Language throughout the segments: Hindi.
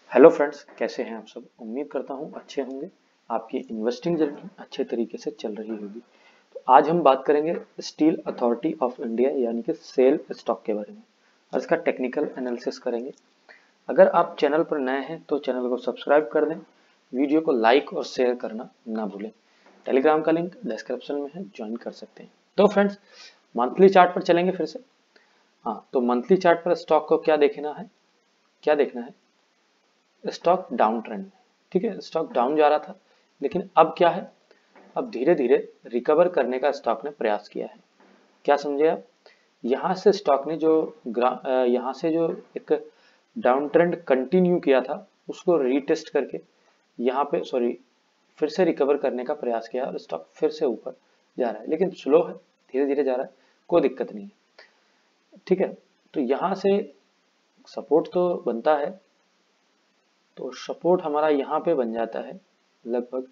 हेलो फ्रेंड्स, कैसे हैं आप सब। उम्मीद करता हूं अच्छे होंगे। आपकी इन्वेस्टिंग जर्नी अच्छे तरीके से चल रही होगी। तो आज हम बात करेंगे स्टील अथॉरिटी ऑफ इंडिया यानी कि सेल स्टॉक के बारे में और इसका टेक्निकल एनालिसिस करेंगे। अगर आप चैनल पर नए हैं तो चैनल को सब्सक्राइब कर दें, वीडियो को लाइक और शेयर करना ना भूलें। टेलीग्राम का लिंक डिस्क्रिप्शन में है, ज्वाइन कर सकते हैं। तो फ्रेंड्स, मंथली चार्ट पर चलेंगे फिर से। हाँ, तो मंथली चार्ट पर स्टॉक को क्या देखना है, स्टॉक डाउन ट्रेंड में। ठीक है, स्टॉक डाउन जा रहा था, लेकिन अब क्या है, अब धीरे धीरे रिकवर करने का स्टॉक ने प्रयास किया है। क्या समझे आप, यहाँ से स्टॉक ने जो यहाँ से जो एक डाउन ट्रेंड कंटिन्यू किया था उसको रीटेस्ट करके यहाँ पे फिर से रिकवर करने का प्रयास किया और स्टॉक फिर से ऊपर जा रहा है, लेकिन स्लो है, धीरे धीरे जा रहा है, कोई दिक्कत नहीं है। ठीक है, तो यहाँ से सपोर्ट तो बनता है, तो सपोर्ट हमारा यहाँ पे बन जाता है लगभग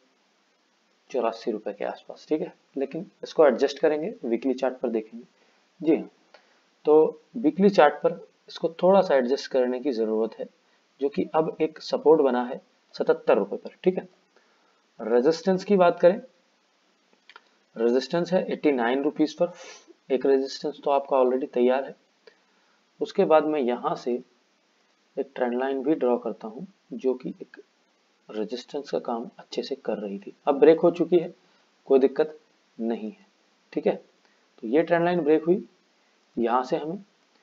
84 रुपए के आसपास। ठीक है, लेकिन इसको एडजस्ट करेंगे, वीकली चार्ट पर देखेंगे। जी हाँ, तो वीकली चार्ट पर इसको थोड़ा सा एडजस्ट करने की जरूरत है, जो कि अब एक सपोर्ट बना है 77 रुपए पर। ठीक है, रेजिस्टेंस की बात करें, रेजिस्टेंस है 89 रुपीज पर। एक रेजिस्टेंस तो आपका ऑलरेडी तैयार है। उसके बाद मैं यहाँ से एक ट्रेंड लाइन भी ड्रॉ करता हूँ, जो कि एक रेजिस्टेंस का काम अच्छे से कर रही थी। अब ब्रेक हो चुकी है, कोई दिक्कत नहीं है। ठीक है, तो ये ट्रेंड लाइन ब्रेक हुई, यहाँ से हमें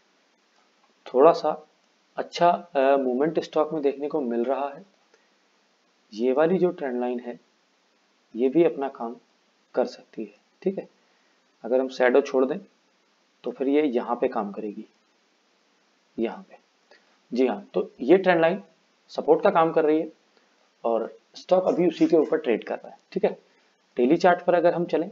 थोड़ा सा अच्छा मूवमेंट स्टॉक में देखने को मिल रहा है। ये वाली जो ट्रेंड लाइन है ये भी अपना काम कर सकती है। ठीक है, अगर हम शैडो छोड़ दें तो फिर ये यहाँ पे काम करेगी, यहाँ पे। जी हाँ, तो ये ट्रेंड लाइन सपोर्ट का काम कर रही है और स्टॉक अभी उसी के ऊपर ट्रेड कर रहा है। ठीक है, डेली चार्ट पर अगर हम चलें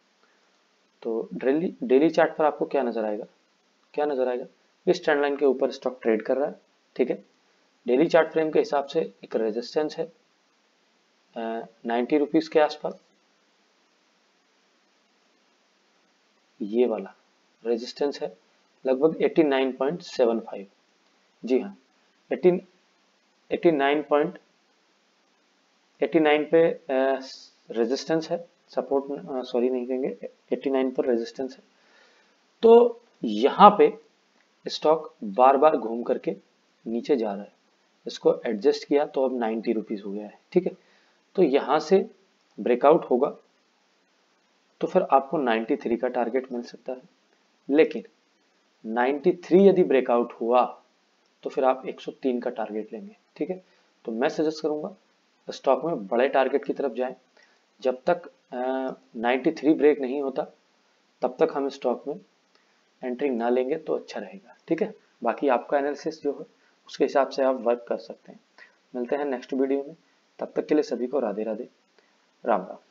तो डेली चार्ट पर आपको क्या नजर आएगा, इस ट्रेंड लाइन के ऊपर स्टॉक ट्रेड कर रहा है। ठीक है, डेली चार्ट फ्रेम के हिसाब से एक रेजिस्टेंस है 90 रुपीज के आसपास, ये वाला रेजिस्टेंस है लगभग 89.75। जी हाँ, 18 89 पे रेजिस्टेंस है, सपोर्ट सॉरी नहीं कहेंगे, 89 पर रेजिस्टेंस है। तो यहाँ पे स्टॉक बार बार घूम करके नीचे जा रहा है, इसको एडजस्ट किया तो अब 90 रुपीज हो गया है। ठीक है, तो यहाँ से ब्रेकआउट होगा तो फिर आपको 93 का टारगेट मिल सकता है, लेकिन 93 यदि ब्रेकआउट हुआ तो फिर आप 103 का टारगेट लेंगे। ठीक है, तो मैं सजेस्ट करूंगा स्टॉक में बड़े टारगेट की तरफ जाएं। जब तक 93 ब्रेक नहीं होता तब तक हम स्टॉक में एंट्री ना लेंगे तो अच्छा रहेगा। ठीक है, बाकी आपका एनालिसिस जो है उसके हिसाब से आप वर्क कर सकते हैं। मिलते हैं नेक्स्ट वीडियो में, तब तक के लिए सभी को राधे राधे, राम राम।